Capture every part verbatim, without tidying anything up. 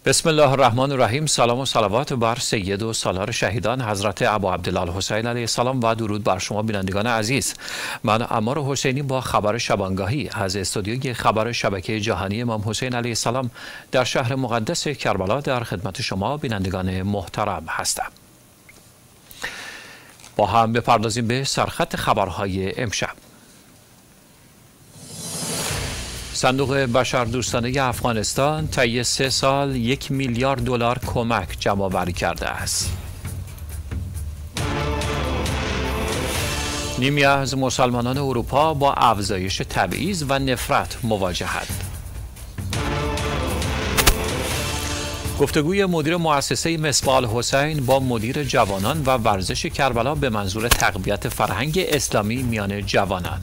بسم الله الرحمن الرحیم. سلام و صلوات بر سید و سالار شهیدان حضرت ابا عبدالله الحسین علیه السلام و درود بر شما بینندگان عزیز. من عمار حسینی با خبر شبانگاهی از استودیوی خبر شبکه جهانی امام حسین علیه السلام در شهر مقدس کربلا در خدمت شما بینندگان محترم هستم. با هم بپردازیم به سرخط خبرهای امشب. صندوق بشردوستانه افغانستان طی سه سال یک میلیارد دلار کمک جمع‌آوری کرده است. نیمی از مسلمانان اروپا با افزایش تبعیض و نفرت مواجهند. گفتگوی مدیر مؤسسه مصباح الحسین با مدیر جوانان و ورزش کربلا به منظور تقویت فرهنگ اسلامی میان جوانان.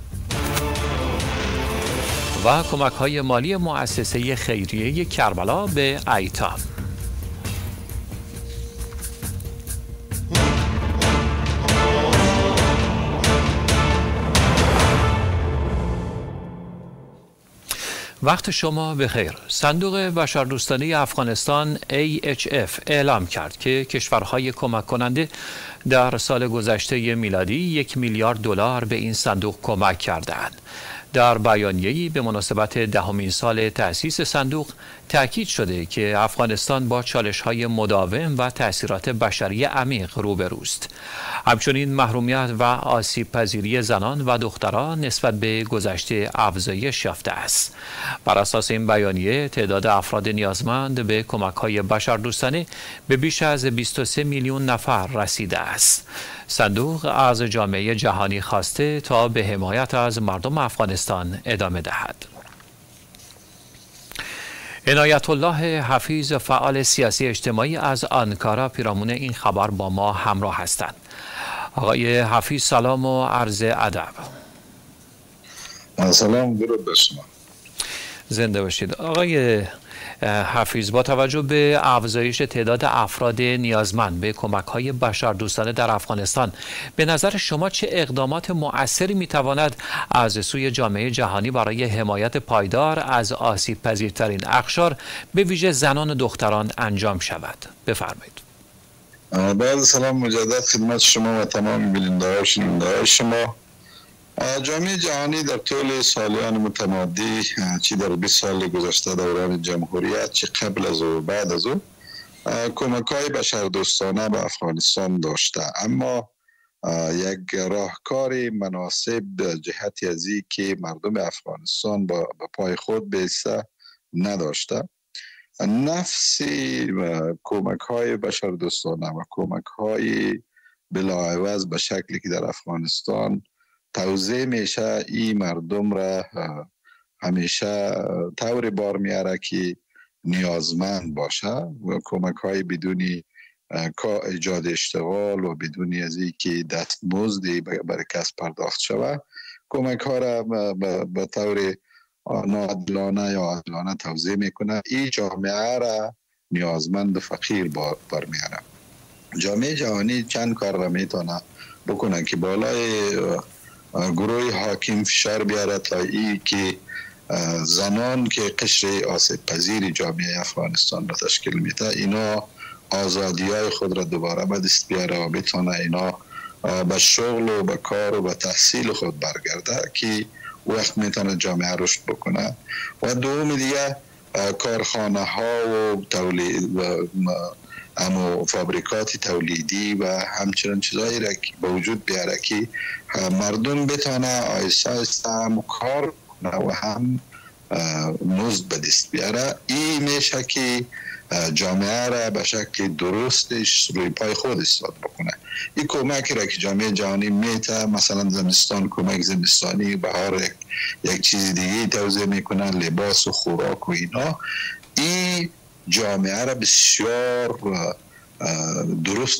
و کمک‌های مالی مؤسسه خیریه کربلا به ایتام. وقت شما بخیر. صندوق بشردوستانه افغانستان ای اچ اف اعلام کرد که کشورهای کمک کننده در سال گذشته میلادی یک میلیارد دلار به این صندوق کمک کردند. در بیانیه‌ای به مناسبت دهمین سال تأسیس صندوق تأکید شده که افغانستان با چالش‌های مداوم و تأثیرات بشری عمیق روبروست. همچنین محرومیت و آسیب‌پذیری زنان و دختران نسبت به گذشته افزایش یافته است. بر اساس این بیانیه تعداد افراد نیازمند به کمک‌های بشردوستانه به بیش از بیست و سه میلیون نفر رسیده است. صندوق از جامعه جهانی خواسته تا به حمایت از مردم افغانستان ادامه دهد. عنایت الله حفیظ فعال سیاسی اجتماعی از آنکارا پیرامون این خبر با ما همراه هستند. آقای حفیظ سلام و عرض ادب. سلام، درود بر شما. زنده باشید. آقای حفیظ، با توجه به افزایش تعداد افراد نیازمند به کمک‌های بشردوستانه در افغانستان، به نظر شما چه اقدامات مؤثری می‌تواند از سوی جامعه جهانی برای حمایت پایدار از آسیب‌پذیرترین اقشار به ویژه زنان و دختران انجام شود؟ بفرمایید. بعد سلام مجدد خدمت شما و تمام بیننده‌ها و شنونده‌های شما. جامعه جهانی در طول سالیان متمادی، چی در بیست سال گذشته دوران جمهوریت، چی قبل از و بعد از او، کمک‌های بشردوستانه به افغانستان داشته، اما یک راهکار مناسب جهتی از این که مردم افغانستان با پای خود بایسته نداشته. نفس کمک‌های بشردوستانه و کمک‌های بلاعوض به شکلی که در افغانستان توزیع میشه، این مردم را همیشه طور بار میاره که نیازمند باشه و کمک های بدون ایجاد اشتغال و بدون از این که دستمزدی برای کسب پرداخت شود، کمک ها را به طور ناعادلانه یا عادلانه توزیع میکنه. این جامعه را نیازمند و فقیر بار میاره. جامعه جهانی چند کار را میتونه بکنه که بالای گروه حاکم فشار بیاره تا ای که زنان که قشر آسیب پذیر جامعه افغانستان را تشکیل میده، اینا آزادی های خود را دوباره به دست بیاره و بتونه اینا به شغل و به کار و به تحصیل خود برگرده که وقت میتونه جامعه رشد بکنه. و دوم دیگه کارخانه ها و تولید و اما فابریکات تولیدی و همچنین چیزایی را به وجود بیاره که مردم بتونه آیسته آیسته هم کار کنه و هم مزد به دست بیاره. این میشه که جامعه را به شکل درستش روی پای خود ایستاد بکنه. این کمکی را که جامعه جهانی میته، مثلا زمستان کمک زمستانی، بهار یک, یک چیز دیگه توزیع میکنه، لباس و خوراک و اینا، این جامعه را بسیار درست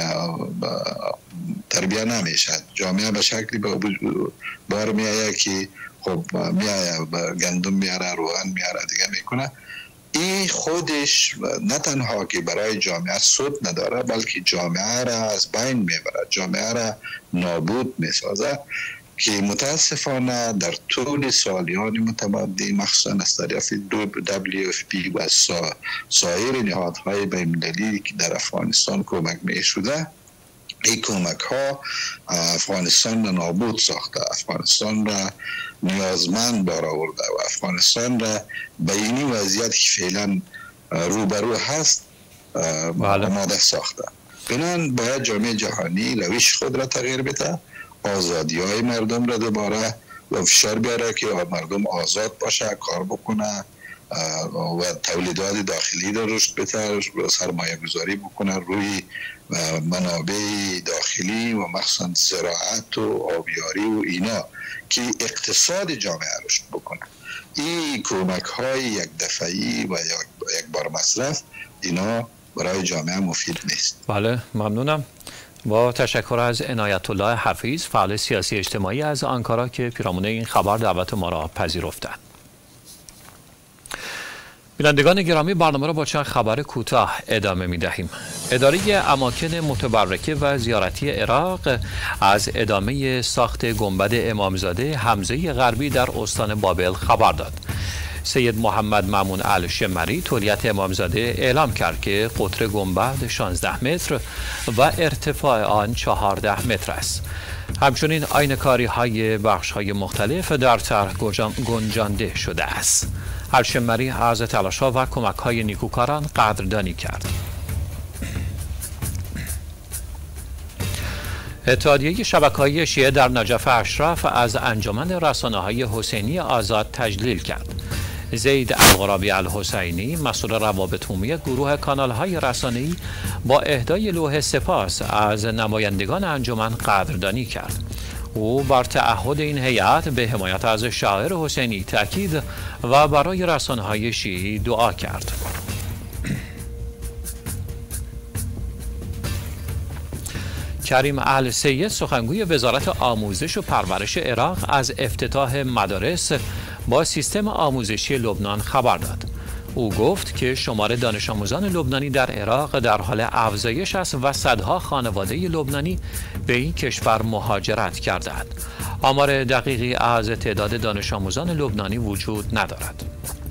تربیه نمیشه. جامعه به شکلی بار میایه که خب میایه گندم میاره، روغن میاره، دیگه میکنه. این خودش نه تنها که برای جامعه سود نداره، بلکه جامعه را از بین میبره، جامعه را نابود میسازه که متاسفانه در طول سالیان متمادی مخصوصا از طرف دبلیو اف پی و سا سایر نهادهای بین‌المللی که در افغانستان کمک می شده، این کمک ها افغانستان را نابود ساخته، افغانستان را نیازمند بار آورده و افغانستان را به این وضعیت که فعلا روبرو هست آماده ساخته. بنان باید جامعه جهانی روش خود را تغییر بده، آزادی های مردم را دوباره و فشار بیاره که مردم آزاد باشه، کار بکنه و تولیدات داخلی را رشد بده، سرمایه گذاری بکنه روی منابع داخلی و مخصوصا زراعت و آبیاری و اینا که اقتصاد جامعه رشد بکنه. این کمک های یک دفعی و یک بار مصرف اینا برای جامعه مفید نیست. بله، ممنونم. با تشکر از عنایت الله حفیظ، فعال سیاسی اجتماعی از آنکارا که پیرامون این خبر دعوت ما را پذیرفتند. بینندگان گرامی، برنامه را با چند خبر کوتاه ادامه می دهیم. اداره اماکن متبرکه و زیارتی عراق از ادامه ساخت گنبد امامزاده حمزه غربی در استان بابل خبر داد. سید محمد مامون الشمری تولیت امامزاده اعلام کرد که قطر گنبد شانزده متر و ارتفاع آن چهارده متر است. همچنین آینه‌کاری های بخش های مختلف در طرح گنجانده شده است. الشمری از تلاش‌ها و کمک‌های نیکوکاران قدردانی کرد. اتحادیه شبکه‌های شیعه در نجف اشرف از انجمن رسانه‌های حسینی آزاد تجلیل کرد. زید الغرابی الحسینی، مسئول روابط عمومی گروه کانال‌های رسانه‌ای، با اهدای لوح سپاس از نمایندگان انجمن قدردانی کرد. او بر تعهد این هیئت به حمایت از شاعر حسینی تاکید و برای رسانه‌های شیعی دعا کرد. کریم اهل سید، سخنگوی وزارت آموزش و پرورش عراق، از افتتاح مدارس با سیستم آموزشی لبنان خبر داد. او گفت که شمار دانش آموزان لبنانی در عراق در حال افزایش است و صدها خانواده لبنانی به این کشور مهاجرت کردند. آمار دقیقی از تعداد دانش آموزان لبنانی وجود ندارد.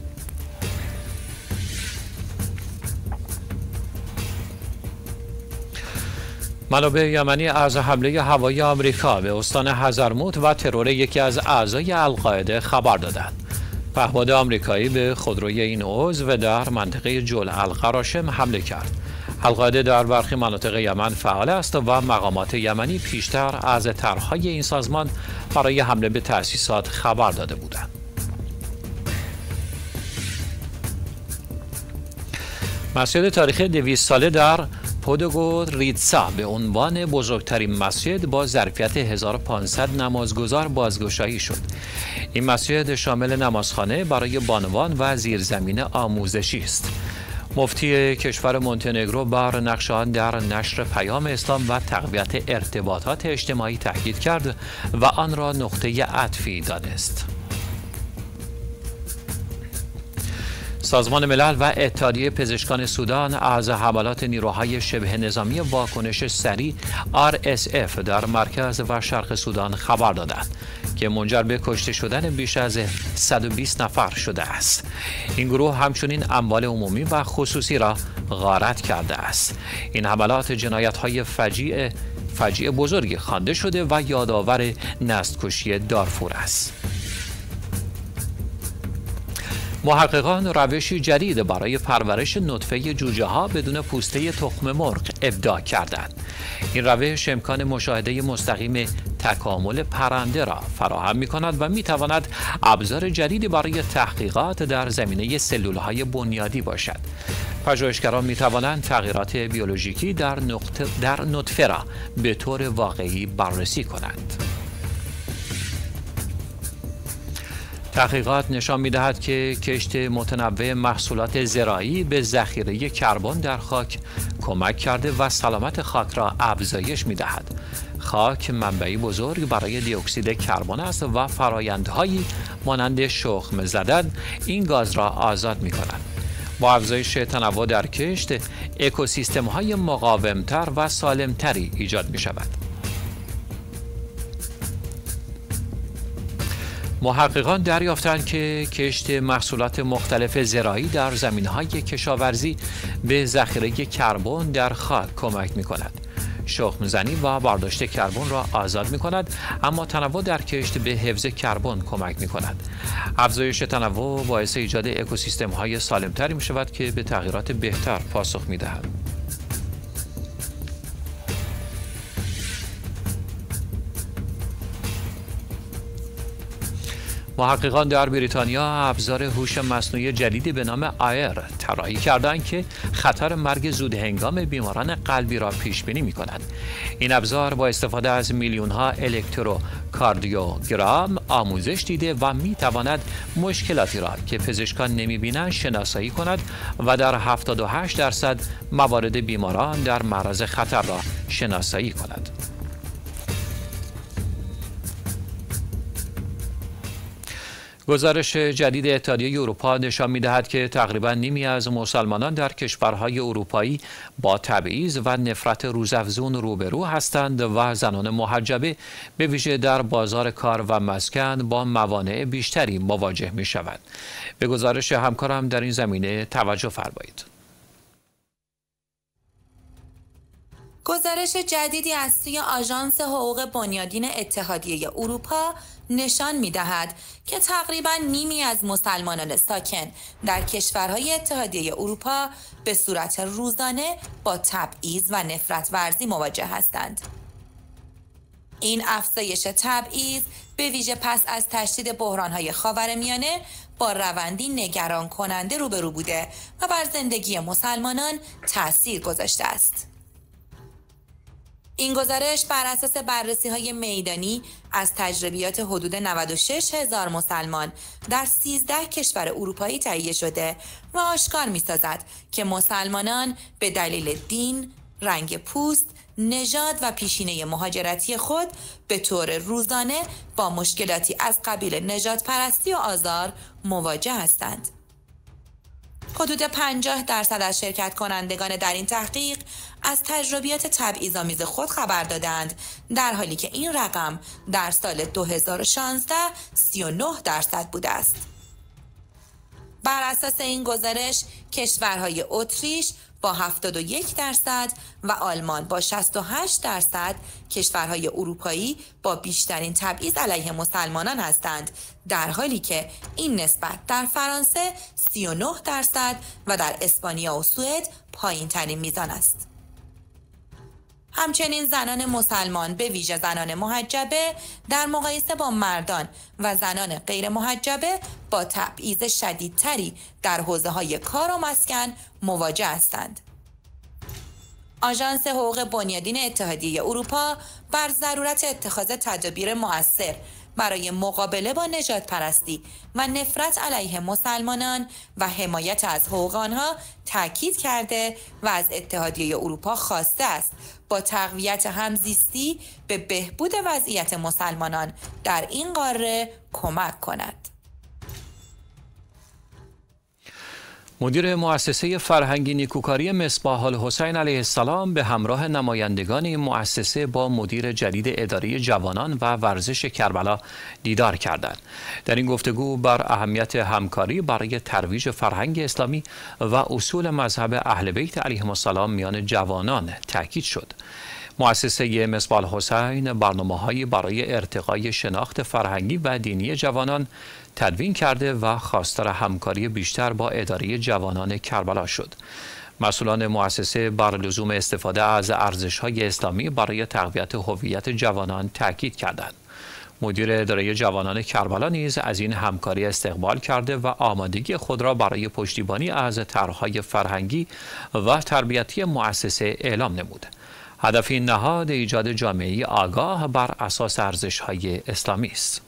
منابع یمنی از حمله هوایی آمریکا به استان حضرموت و ترور یکی از اعضای القاعده خبر دادند. پهپاد آمریکایی به خودروی این عضو در منطقه جول القراشم حمله کرد. القاعده در برخی مناطق یمن فعال است و مقامات یمنی پیشتر از طرح‌های این سازمان برای حمله به تأسیسات خبر داده بودند. مسجد تاریخی دویست ساله در پودگوریتسا به عنوان بزرگترین مسجد با ظرفیت هزار و پانصد نمازگزار بازگشایی شد. این مسجد شامل نمازخانه برای بانوان و زیرزمین آموزشی است. مفتی کشور مونتنگرو بر نقش آن در نشر پیام اسلام و تقویت ارتباطات اجتماعی تاکید کرد و آن را نقطه عطفی دانست. سازمان ملل و اتحادیه پزشکان سودان از حملات نیروهای شبه نظامی واکنش سریع آر اس اف در مرکز و شرق سودان خبر دادند که منجر به کشته شدن بیش از صد و بیست نفر شده است. این گروه همچنین اموال عمومی و خصوصی را غارت کرده است. این حملات جنایت‌های فجیع فجیع بزرگی خوانده شده و یادآور نسل‌کشی دارفور است. محققان روشی جدید برای پرورش نطفه جوجه ها بدون پوسته تخم مرغ ابداع کردند. این روش امکان مشاهده مستقیم تکامل پرنده را فراهم می کند و می تواند ابزار جدیدی برای تحقیقات در زمینه سلول های بنیادی باشد. پژوهشگران می توانند تغییرات بیولوژیکی در, در نطفه را به طور واقعی بررسی کنند. تحقیقات نشان می‌دهد که کشت متنوع محصولات زراعی به ذخیره کربن در خاک کمک کرده و سلامت خاک را افزایش می‌دهد. خاک منبعی بزرگ برای دی اکسید کربن است و فرآیندهایی مانند شخم زدن این گاز را آزاد می‌کنند. با افزایش تنوع در کشت، اکوسیستم‌های مقاوم‌تر و سالم‌تری ایجاد می‌شود. محققان دریافتند که کشت محصولات مختلف زراعی در زمین‌های کشاورزی به ذخیره کربن در خاک کمک می‌کند. شخم زنی و برداشت کربن را آزاد می‌کند، اما تنوع در کشت به حفظ کربن کمک می‌کند. افزایش تنوع باعث ایجاد اکوسیستم‌های سالم‌تری می‌شود که به تغییرات بهتر پاسخ می‌دهد. محققان در بریتانیا ابزار هوش مصنوعی جدیدی به نام آیر طراحی کردند که خطر مرگ زودهنگام بیماران قلبی را پیش بینی می‌کند. این ابزار با استفاده از میلیون‌ها الکتروکاردیوگرام آموزش دیده و می‌تواند مشکلاتی را که پزشکان نمی‌بینند شناسایی کند و در هفتاد و هشت درصد موارد بیماران در معرض خطر را شناسایی کند. گزارش جدید اتحادیه اروپا نشان می‌دهد که تقریباً نیمی از مسلمانان در کشورهای اروپایی با تبعیض و نفرت روزافزون روبرو هستند و زنان محجبه به ویژه در بازار کار و مسکن با موانع بیشتری مواجه می‌شوند. به گزارش همکارم در این زمینه توجه فرمایید. گزارش جدیدی از سوی آژانس حقوق بنیادین اتحادیه اروپا نشان می‌دهد که تقریباً نیمی از مسلمانان ساکن در کشورهای اتحادیه اروپا به صورت روزانه با تبعیض و نفرت ورزی مواجه هستند. این افزایش تبعیض به ویژه پس از تشدید بحران‌های خاورمیانه با روندی نگران کننده روبرو بوده و بر زندگی مسلمانان تأثیر گذاشته است. این گزارش بر اساس بررسی‌های میدانی از تجربیات حدود نود و شش هزار مسلمان در سیزده کشور اروپایی تهیه شده و آشکار می‌سازد که مسلمانان به دلیل دین، رنگ پوست، نژاد و پیشینه مهاجرتی خود به طور روزانه با مشکلاتی از قبیل نژاد پرستی و آزار مواجه هستند. حدود پنجاه درصد از شرکت کنندگان در این تحقیق از تجربیات تبعیض‌آمیز خود خبر دادند، در حالی که این رقم در سال دو هزار و شانزده سی و نه درصد بوده است. بر اساس این گزارش کشورهای اتریش با هفتاد و یک درصد و آلمان با شصت و هشت درصد کشورهای اروپایی با بیشترین تبعیض علیه مسلمانان هستند، در حالی که این نسبت در فرانسه سی و نه درصد و در اسپانیا و سوئد پایین ترین میزان است. همچنین زنان مسلمان به ویژه زنان محجبه در مقایسه با مردان و زنان غیر محجبه با تبعیض شدیدتری در حوزه‌های کار و مسکن مواجه هستند. آژانس حقوق بنیادین اتحادیه اروپا بر ضرورت اتخاذ تدابیر مؤثر برای مقابله با نژاد پرستی و نفرت علیه مسلمانان و حمایت از حقوق آنها تاکید کرده و از اتحادیه اروپا خواسته است با تقویت همزیستی به بهبود وضعیت مسلمانان در این قاره کمک کند. مدیر مؤسسه فرهنگی نیکوکاری مصباح الحسین علیه السلام به همراه نمایندگان این مؤسسه با مدیر جدید اداره جوانان و ورزش کربلا دیدار کردند. در این گفتگو بر اهمیت همکاری برای ترویج فرهنگ اسلامی و اصول مذهب اهل بیت علیهم السلام میان جوانان تاکید شد. مؤسسه مصباح الحسین برنامه‌هایی برای ارتقای شناخت فرهنگی و دینی جوانان تدوین کرده و خواستار همکاری بیشتر با اداره جوانان کربلا شد. مسئولان مؤسسه بر لزوم استفاده از ارزش‌های اسلامی برای تقویت هویت جوانان تاکید کردند. مدیر اداره جوانان کربلا نیز از این همکاری استقبال کرده و آمادگی خود را برای پشتیبانی از طرح‌های فرهنگی و تربیتی مؤسسه اعلام نمود. هدف این نهاد ایجاد جامعه‌ای آگاه بر اساس ارزش‌های اسلامی است.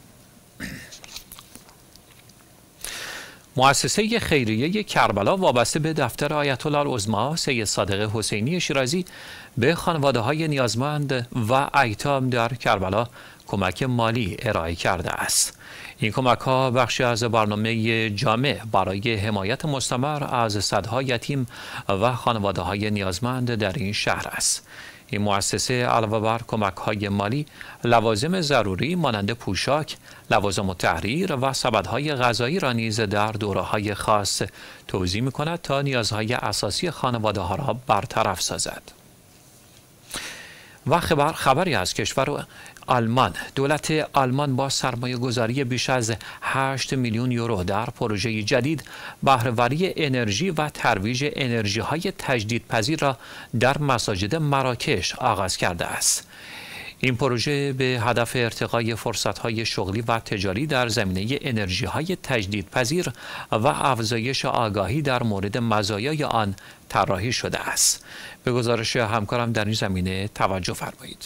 مؤسسه خیریه کربلا وابسته به دفتر آیت الله العظمی سید صادق حسینی شیرازی به خانواده‌های نیازمند و ایتام در کربلا کمک مالی ارائه کرده است. این کمک‌ها بخشی از برنامه جامع برای حمایت مستمر از صدها یتیم و خانواده‌های نیازمند در این شهر است. این مؤسسه علاوه بر کمک‌های مالی، لوازم ضروری مانند پوشاک، لوازم التحریر و سبدهای غذایی را نیز در دوره‌های خاص توزیع می‌کند تا نیازهای اساسی خانواده‌ها را برطرف سازد. و خبر خبری از کشور آلمان. دولت آلمان با سرمایه گذاری بیش از هشت میلیون یورو در پروژه جدید بهره‌وری انرژی و ترویج انرژی‌های تجدیدپذیر را در مساجد مراکش آغاز کرده است. این پروژه به هدف ارتقای فرصت‌های شغلی و تجاری در زمینه انرژی‌های تجدیدپذیر و افزایش آگاهی در مورد مزایای آن طراحی شده است. به گزارش همکارم در این زمینه توجه فرمایید.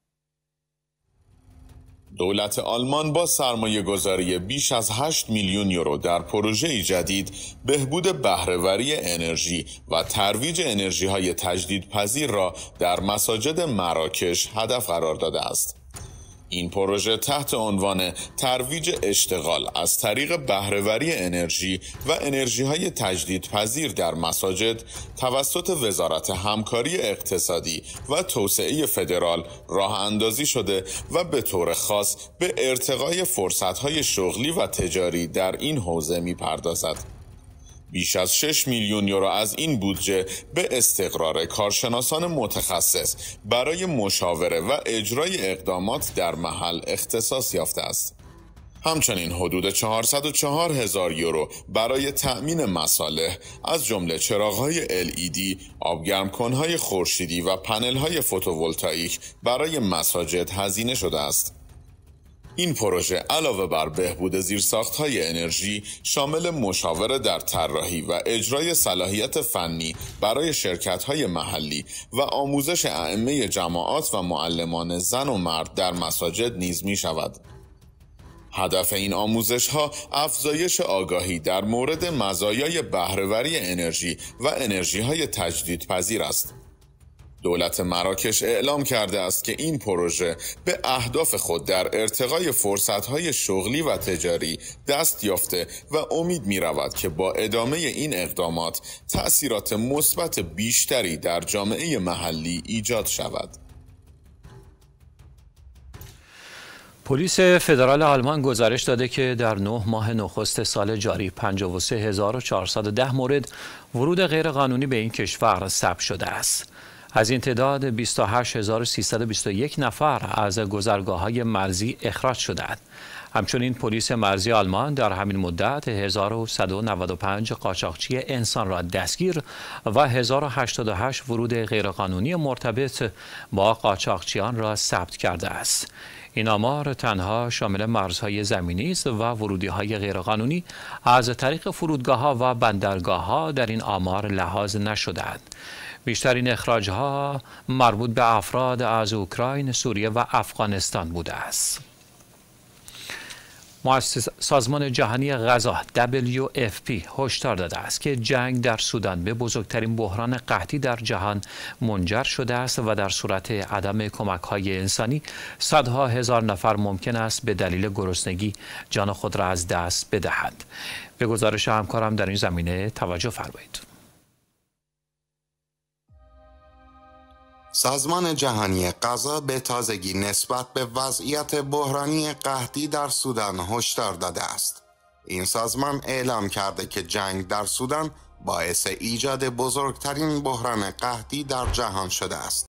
دولت آلمان با سرمایه گذاری بیش از هشت میلیون یورو در پروژه جدید بهبود بهره‌وری انرژی و ترویج انرژی‌های تجدیدپذیر را در مساجد مراکش هدف قرار داده است. این پروژه تحت عنوان ترویج اشتغال از طریق بهره‌وری انرژی و انرژی‌های تجدیدپذیر در مساجد توسط وزارت همکاری اقتصادی و توسعه فدرال راه اندازی شده و به طور خاص به ارتقای فرصت‌های شغلی و تجاری در این حوزه می‌پردازد. بیش از شش میلیون یورو از این بودجه به استقرار کارشناسان متخصص برای مشاوره و اجرای اقدامات در محل اختصاص یافته است. همچنین حدود چهارصد و چهار هزار یورو برای تأمین مصالح از جمله چراغ‌های ال ای دی، آبگرمکن‌های خورشیدی و پنل‌های فوتوولتائیک برای مساجد هزینه شده است. این پروژه علاوه بر بهبود زیرساخت‌های انرژی شامل مشاوره در طراحی و اجرای صلاحیت فنی برای شرکت‌های محلی و آموزش ائمه جماعات و معلمان زن و مرد در مساجد نیز می‌شود. هدف این آموزش‌ها افزایش آگاهی در مورد مزایای بهره‌وری انرژی و انرژی‌های تجدیدپذیر است. دولت مراکش اعلام کرده است که این پروژه به اهداف خود در ارتقای فرصت‌های شغلی و تجاری دست یافته و امید می‌رود که با ادامه این اقدامات تأثیرات مثبت بیشتری در جامعه محلی ایجاد شود. پلیس فدرال آلمان گزارش داده که در نه ماه نخست سال جاری پنجاه و سه هزار و چهارصد و ده مورد ورود غیرقانونی به این کشور ثبت شده است. از این تعداد بیست و هشت هزار و سیصد و بیست و یک نفر از گذرگاه‌های مرزی اخراج شدند. همچنین پلیس مرزی آلمان در همین مدت هزار و صد و نود و پنج قاچاقچی انسان را دستگیر و هزار و هشتاد و هشت ورود غیرقانونی مرتبط با قاچاقچیان را ثبت کرده است. این آمار تنها شامل مرزهای زمینی است و ورودی‌های غیرقانونی از طریق فرودگاه‌ها و بندرگاه‌ها در این آمار لحاظ نشده‌اند. بیشترین اخراج‌ها مربوط به افراد از اوکراین، سوریه و افغانستان بوده است. مؤسسه سازمان جهانی غذا دبلیو اف پی هشدار داده است که جنگ در سودان به بزرگترین بحران قحطی در جهان منجر شده است و در صورت عدم کمک‌های انسانی صدها هزار نفر ممکن است به دلیل گرسنگی جان خود را از دست بدهند. به گزارش همکارم در این زمینه توجه فرمایید. سازمان جهانی غذا به تازگی نسبت به وضعیت بحرانی قحطی در سودان هشدار داده است. این سازمان اعلام کرده که جنگ در سودان باعث ایجاد بزرگترین بحران قحطی در جهان شده است.